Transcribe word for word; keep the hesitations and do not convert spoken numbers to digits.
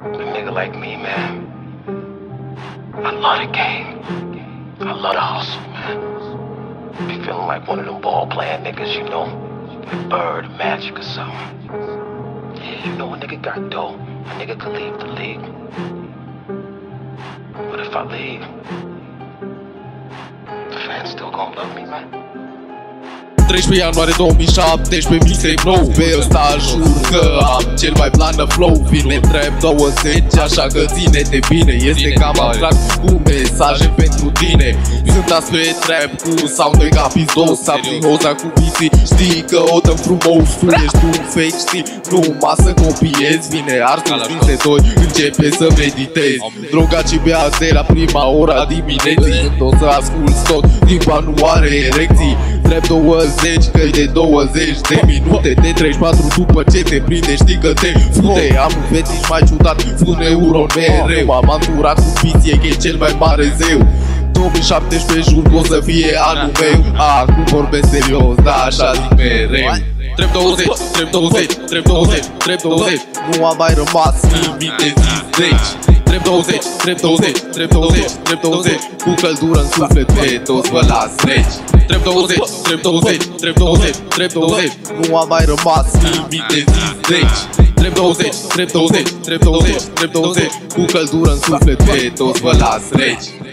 A nigga like me, man, I love the game. I love the hustle, man. Be feeling like one of them ball playing niggas, you know, like Bird, Magic or something. Yeah, you know a nigga got dough. A nigga can leave the league. But if I leave, the fans still gonna love me, man. treisprezece ianuarie două mii șaptesprezece, mixtape nou. Pe ăsta jur că am cel mai plană flow. Vine trap douăzeci, așa că ține-te bine. Este cam abstract cu mesaje pentru tine. Sunt azi pe trap cu sound de capizos. Am psihoza cu biții, știi că o dăm frumos. Tu ești un fake, știi, numai să copiezi. Vine arsul printre doi, începe să meditezi. Drogat și beat de la prima ora dimineții. Când o să asculti tot, timpa nu are erecții. Trap douăzeci, că de douăzeci de minute. De treizeci și patru după ce te prinde, știi că te fute. Am un fetiș mai ciudat, spune euro mereu. M-am anturat cu biție, că e cel mai mare zeu. două mii șaptesprezece, jur că o să fie anul meu. Acum vorbesc serios, da, așa zic mereu. Trap douăzeci, trap douăzeci, trap douăzeci, trap douăzeci. Nu a mai rămas nimic de zis, deci trap douăzeci, trap douăzeci, trap douăzeci, trap douăzeci. Cu căldură în suflet pe toți vă las reci. Trap douăzeci, trap douăzeci, trap douăzeci, trap douăzeci. Nu a mai rămas nimic de zis, deci trap douăzeci, trap douăzeci, trap douăzeci, trap douăzeci. Cu căldură în suflet pe toți vă las reci.